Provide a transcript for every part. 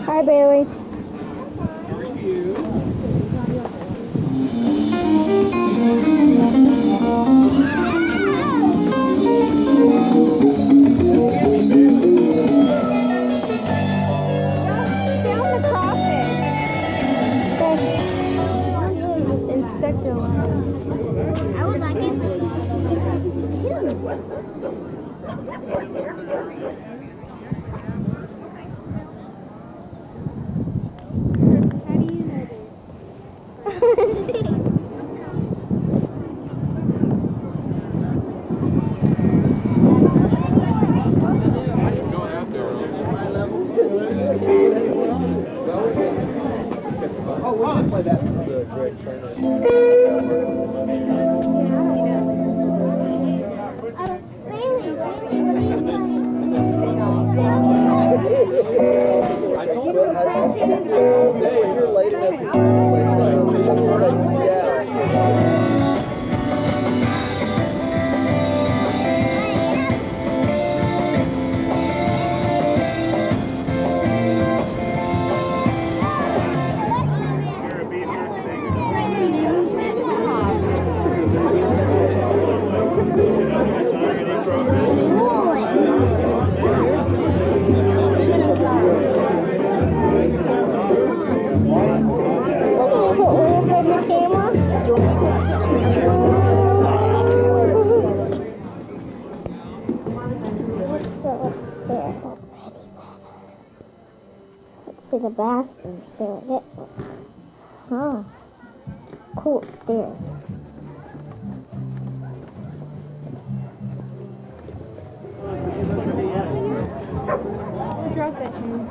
Hi, Bailey. How are you? Film the crawfish. And stick to one. I would like it. How do you know this? Oh, we'll just play that. That's a great tournament. I told her all day. You're late enough to To the bathroom, so it looks. Oh, cool stairs. Who dropped that chain?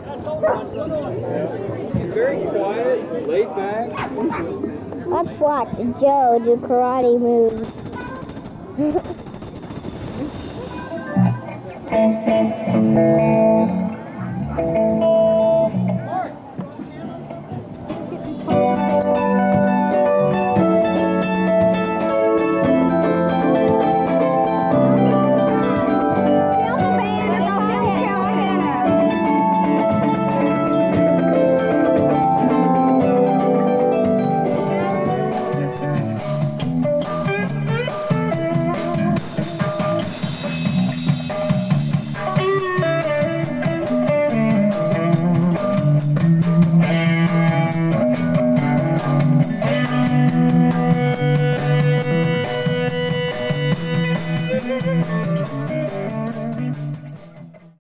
Very quiet, laid back. Let's watch Joe do karate moves.